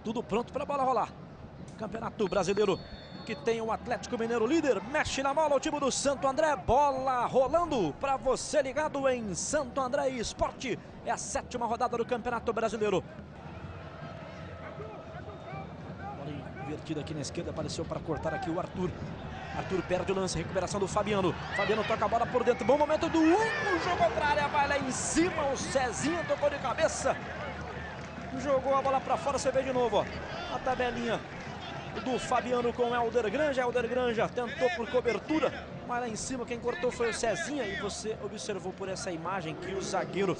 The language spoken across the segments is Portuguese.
tudo pronto para a bola rolar. Campeonato Brasileiro que tem o Atlético Mineiro líder, mexe na bola o time do Santo André, bola rolando para você ligado em Santo André Esporte. É a 7ª rodada do Campeonato Brasileiro. Bola invertida aqui na esquerda, apareceu para cortar aqui o Arthur. Arthur perde o lance, recuperação do Fabiano. Fabiano toca a bola por dentro, bom momento do Hugo, jogou para a área, vai lá em cima, o Cezinha tocou de cabeça. Jogou a bola para fora, você vê de novo, ó, a tabelinha do Fabiano com o Helder Granja. Helder Granja tentou por cobertura, mas lá em cima quem cortou foi o Cezinha. E você observou por essa imagem que o zagueiro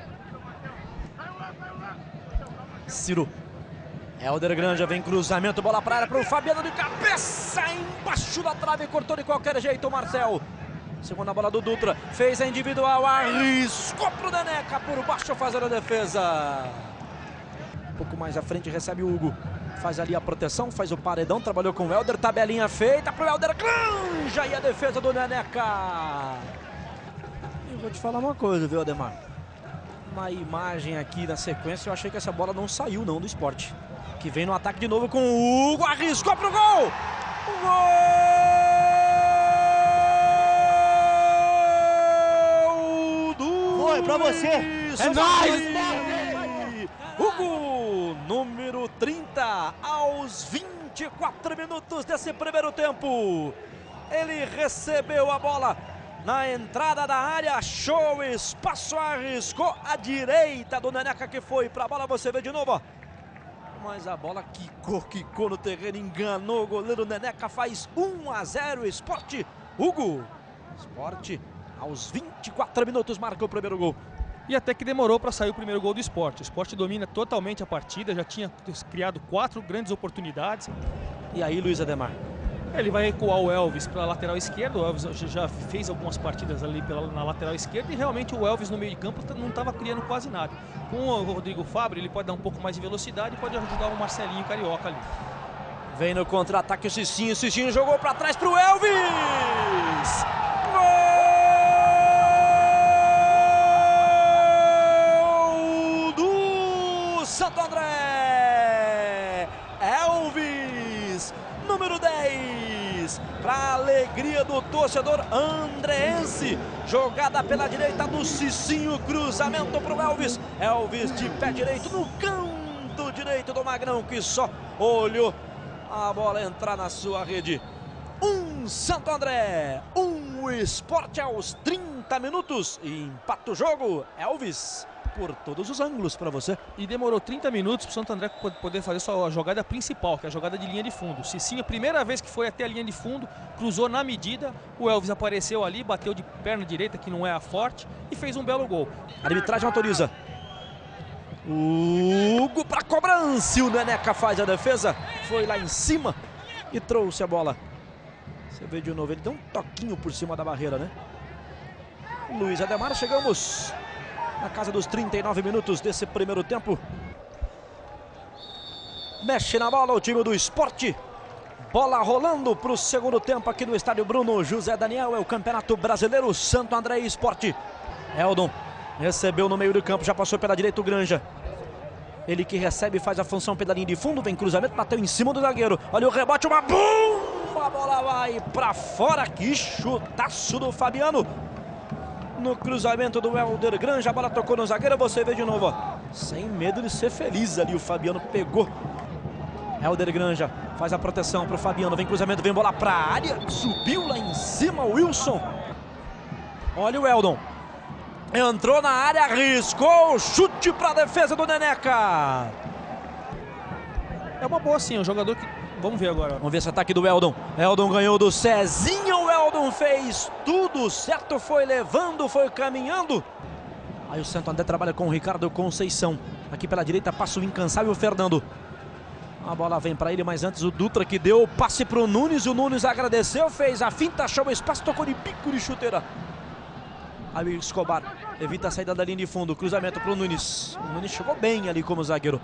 Ciro. Helder Granja vem cruzamento, bola para a área para o Fabiano de cabeça, embaixo da trave, cortou de qualquer jeito o Marcel. Segunda bola do Dutra, fez a individual, arriscou para o Neneca, por baixo fazendo a defesa. Um pouco mais à frente recebe o Hugo, faz ali a proteção, faz o paredão, trabalhou com o Helder, tabelinha feita para o Helder Granja e a defesa do Neneca. Eu vou te falar uma coisa, viu, Ademar? Na imagem aqui na sequência eu achei que essa bola não saiu não do Sport. Que vem no ataque de novo com o Hugo, arriscou pro gol! Gol do... Foi pra você! É nóis! Hugo, número 30, aos 24 minutos desse primeiro tempo. Ele recebeu a bola na entrada da área, achou o espaço, arriscou a direita do Neneca que foi pra bola, você vê de novo, ó. Mas a bola quicou no terreno, enganou o goleiro. Neneca faz 1-0, Sport. Hugo, Sport, aos 24 minutos marca o primeiro gol. E até que demorou para sair o primeiro gol do Sport. O Sport domina totalmente a partida, já tinha criado 4 grandes oportunidades. E aí, Luiz Ademar? Ele vai recuar o Elvis para a lateral esquerda. O Elvis já fez algumas partidas ali na lateral esquerda e realmente o Elvis no meio de campo não estava criando quase nada. Com o Rodrigo Fabri ele pode dar um pouco mais de velocidade e pode ajudar o Marcelinho Carioca ali. Vem no contra-ataque o Cicinho, Cicinho jogou para trás para o Elvis! Gol do Santo André! Elvis! Número 10, para alegria do torcedor andreense, jogada pela direita do Cicinho, cruzamento para o Elvis, Elvis de pé direito no canto direito do Magrão, que só olhou a bola entrar na sua rede. Santo André, Sport aos 30 minutos e empata o jogo. Elvis por todos os ângulos para você. E demorou 30 minutos para o Santo André poder fazer sua jogada principal, que é a jogada de linha de fundo. Cicinho, a primeira vez que foi até a linha de fundo, cruzou na medida, o Elvis apareceu ali, bateu de perna direita, que não é a forte, e fez um belo gol. A arbitragem autoriza. Hugo para cobrança, o Neneca faz a defesa, foi lá em cima e trouxe a bola. Você vê de novo, ele deu um toquinho por cima da barreira, né? Luiz Ademar, chegamos na casa dos 39 minutos desse primeiro tempo. Mexe na bola o time do Sport. Bola rolando para o segundo tempo aqui no estádio Bruno José Daniel. É o Campeonato Brasileiro, Santo André Sport. Eldon recebeu no meio do campo, já passou pela direita o Granja. Ele que recebe, faz a função pela linha de fundo, vem cruzamento, bateu em cima do zagueiro. Olha o rebote, uma bum! A bola vai para fora, que chutaço do Fabiano. No cruzamento do Helder Granja, a bola tocou no zagueiro, você vê de novo, ó. Sem medo de ser feliz ali, o Fabiano pegou. Helder Granja faz a proteção para o Fabiano, vem cruzamento, vem bola para a área, subiu lá em cima o Wilson. Olha o Eldon, entrou na área, arriscou o chute para a defesa do Neneca. É uma boa sim, é um jogador que... Vamos ver agora. Vamos ver esse ataque do Eldon. Eldon ganhou do Cezinha. O Eldon fez tudo certo. Foi levando, foi caminhando. Aí o Santo André trabalha com o Ricardo Conceição. Aqui pela direita passa o incansável Fernando. A bola vem para ele, mas antes o Dutra que deu o passe para o Nunes. O Nunes agradeceu, fez a finta, achou o espaço, tocou de bico de chuteira. Aí o Escobar evita a saída da linha de fundo. Cruzamento para o Nunes. O Nunes chegou bem ali como zagueiro.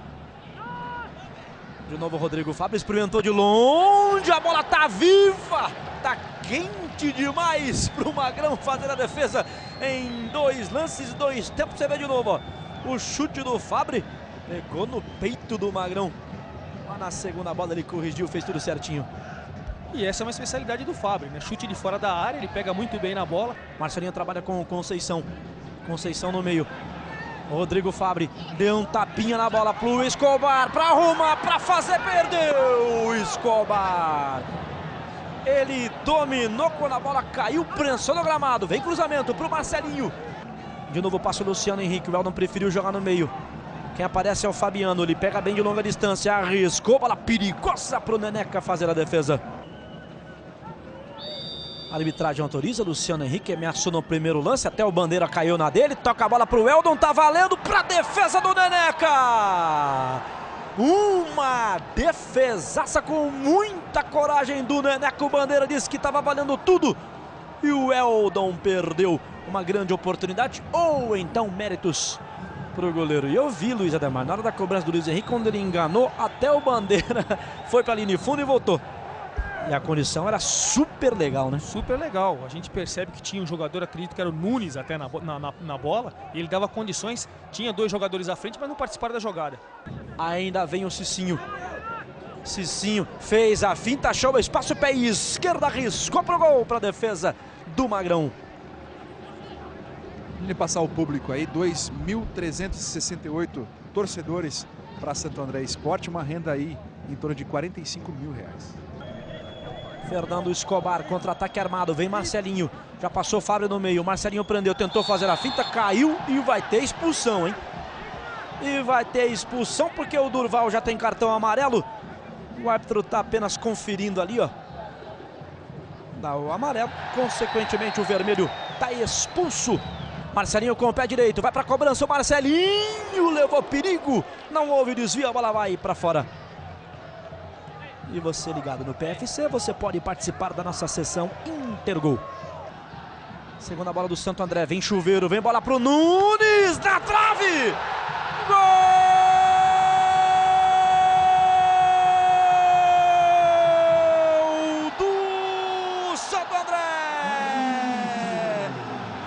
De novo o Rodrigo Fábio experimentou de longe, a bola tá viva, tá quente demais para o Magrão fazer a defesa em 2 lances, 2 tempos. Você vê de novo, ó, o chute do Fábio pegou no peito do Magrão. Lá na segunda bola ele corrigiu, fez tudo certinho. E essa é uma especialidade do Fábio, né? Chute de fora da área, ele pega muito bem na bola. Marcelinho trabalha com o Conceição. Conceição no meio. Rodrigo Fabre deu um tapinha na bola pro Escobar, para arrumar, para fazer, perdeu o Escobar. Ele dominou quando a bola caiu, prensou no gramado. Vem cruzamento pro Marcelinho. De novo passa o Luciano Henrique, o Eldon preferiu jogar no meio. Quem aparece é o Fabiano, ele pega bem de longa distância, arriscou, bola perigosa pro Neneca fazer a defesa. A arbitragem autoriza, Luciano Henrique ameaçou no primeiro lance, até o Bandeira caiu na dele, toca a bola pro Eldon, tá valendo pra defesa do Neneca! Uma defesaça com muita coragem do Neneca, o Bandeira disse que tava valendo tudo e o Eldon perdeu uma grande oportunidade, ou então méritos pro goleiro. E eu vi Luiz Ademar, na hora da cobrança do Luiz Henrique, quando ele enganou, até o Bandeira foi pra linha de fundo e voltou. E a condição era super legal, né? Super legal. A gente percebe que tinha um jogador, acredito que era o Nunes até na bola. E ele dava condições, tinha dois jogadores à frente, mas não participaram da jogada. Ainda vem o Cicinho. Cicinho fez a finta, achou o espaço, pé esquerda, arriscou pro gol, pra defesa do Magrão. Ele passar o público aí, 2.368 torcedores para Santo André Esporte, uma renda aí em torno de R$45 mil. Fernando Escobar, contra-ataque armado, vem Marcelinho, já passou Fábio no meio, Marcelinho prendeu, tentou fazer a finta, caiu e vai ter expulsão, hein? E vai ter expulsão porque o Durval já tem cartão amarelo, o árbitro tá apenas conferindo ali, ó. Dá o amarelo, consequentemente o vermelho tá expulso. Marcelinho com o pé direito, vai pra cobrança, o Marcelinho levou perigo, não houve desvio, a bola vai pra fora. E você ligado no PFC, você pode participar da nossa sessão Intergol. Segunda bola do Santo André, vem chuveiro, vem bola pro Nunes, na trave! Gol do Santo André!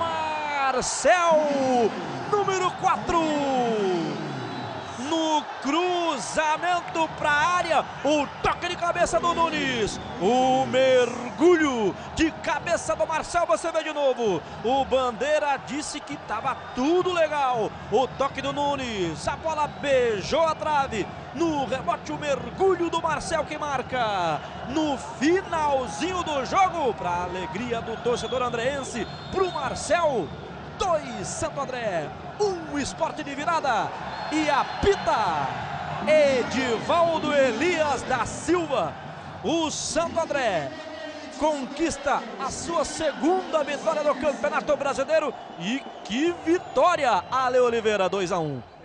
Marcel, número 4. No cruzamento para a área, o toque de cabeça do Nunes, o mergulho de cabeça do Marcel, você vê de novo, o Bandeira disse que estava tudo legal, o toque do Nunes, a bola beijou a trave, no rebote o mergulho do Marcel que marca, no finalzinho do jogo, para a alegria do torcedor andreense, para o Marcel, 2 Santo André, 1 Esporte de virada. E apita Edivaldo Elias da Silva. O Santo André conquista a sua segunda vitória no Campeonato Brasileiro. E que vitória, Ale Oliveira, 2-1.